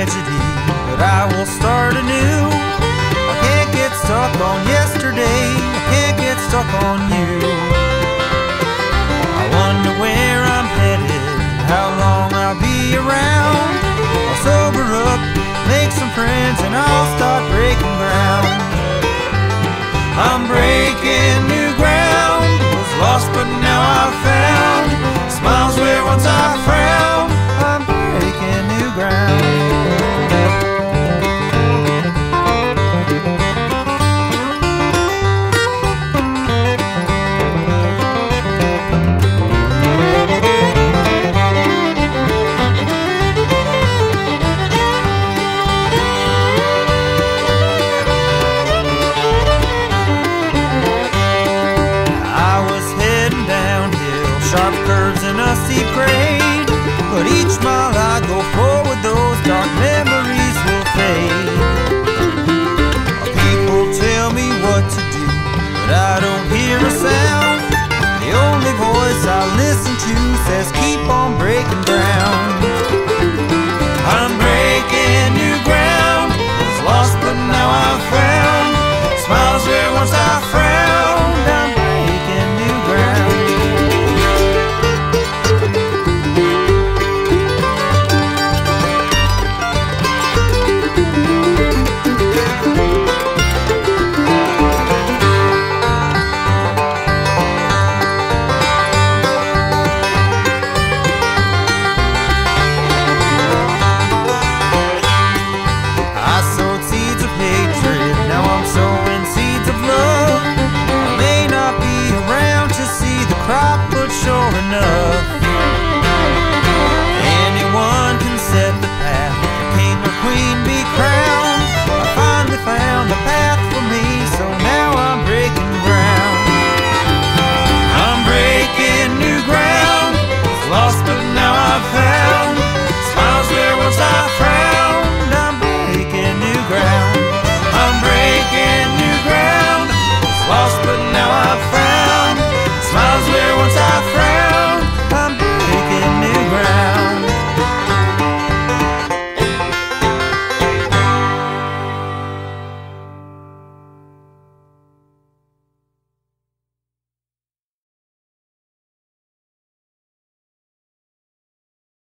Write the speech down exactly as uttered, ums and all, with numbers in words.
tragedy, but I will start anew. I can't get stuck on yesterday, I can't get stuck on you. I wonder where I'm headed, how long I'll be around. I'll sober up, make some friends, and I'll start breaking ground. I'm breaking new ground, was lost but now I've found. Smiles where once I frowned, I'm breaking new ground. Sharp curves and a steep grade, but each mile I go forward, those dark memories will fade. People tell me what to do, but I don't hear a sound. The only voice I listen to says keep on breaking ground. I'm breaking new ground, was lost but now I've found. Smiles where once I frowned, I'm breaking new ground. Crop, but sure enough